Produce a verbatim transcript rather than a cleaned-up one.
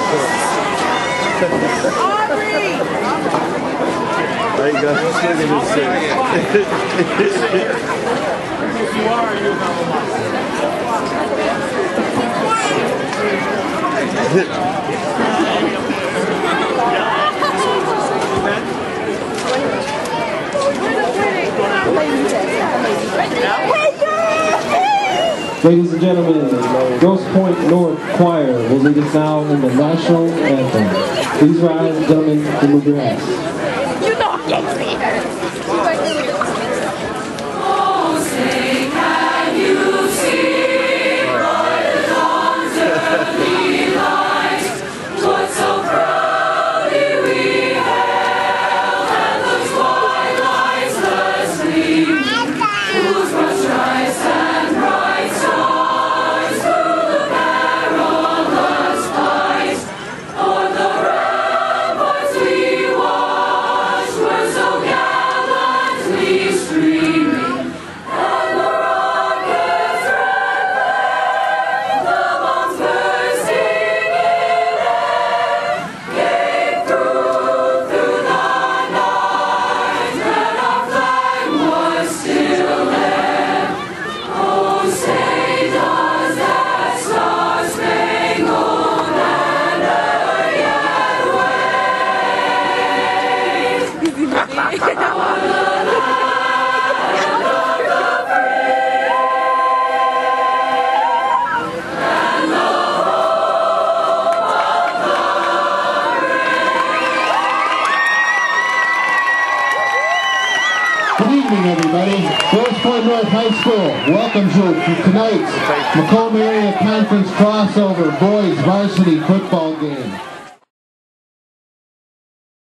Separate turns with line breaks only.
There you go. Look at this thing. You are, you
Ladies and gentlemen, Grosse Pointe North Choir will lead us now in the national anthem. Please rise, gentlemen, to move your hats.
You know I can't see her.
Oh, say, can you see by the dawn's early light what so proudly we hailed at the twilight's first gleam, whose broad stripes and bright stars through the perilous fight o'er the ramparts we watched were so gallantly streaming, and the rockets red flame, the bombs bursting in air, gave proof through the night that our flag was still there. Oh, say does that star-spangled banner yet wave o'er the land of the
Good evening, everybody. Grosse Pointe North High School welcomes you to tonight's Macomb Area Conference crossover boys varsity football game.